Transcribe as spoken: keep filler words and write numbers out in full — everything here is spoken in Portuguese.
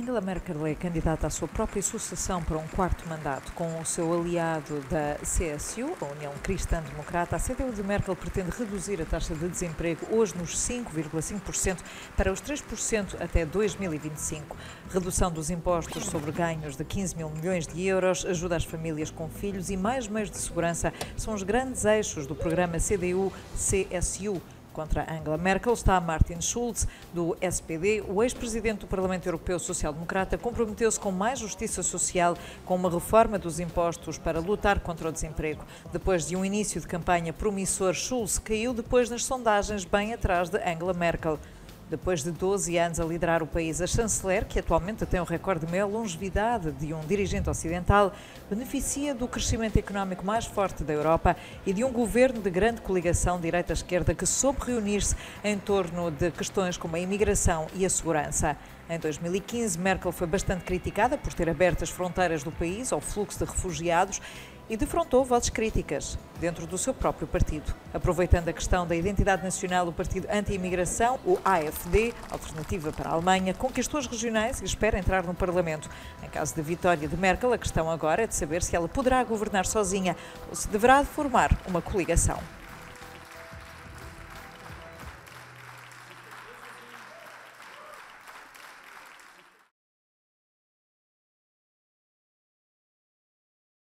Angela Merkel é candidata à sua própria sucessão para um quarto mandato. Com o seu aliado da C S U, a União Cristã Democrata, a C D U de Merkel pretende reduzir a taxa de desemprego hoje nos cinco vírgula cinco por cento para os três por cento até dois mil e vinte e cinco. Redução dos impostos sobre ganhos de quinze mil milhões de euros, ajuda às famílias com filhos e mais meios de segurança são os grandes eixos do programa C D U C S U. Contra Angela Merkel está Martin Schulz, do S P D. O ex-presidente do Parlamento Europeu Social-Democrata comprometeu-se com mais justiça social, com uma reforma dos impostos para lutar contra o desemprego. Depois de um início de campanha promissor, Schulz caiu depois nas sondagens, bem atrás de Angela Merkel. Depois de doze anos a liderar o país, a chanceler, que atualmente tem o recorde de maior longevidade de um dirigente ocidental, beneficia do crescimento económico mais forte da Europa e de um governo de grande coligação direita-esquerda que soube reunir-se em torno de questões como a imigração e a segurança. Em dois mil e quinze, Merkel foi bastante criticada por ter aberto as fronteiras do país ao fluxo de refugiados e defrontou vozes críticas dentro do seu próprio partido. Aproveitando a questão da identidade nacional, o partido anti-imigração, o A F D, Alternativa para a Alemanha, conquistou as regionais e espera entrar no Parlamento. Em caso de vitória de Merkel, a questão agora é de saber se ela poderá governar sozinha ou se deverá formar uma coligação.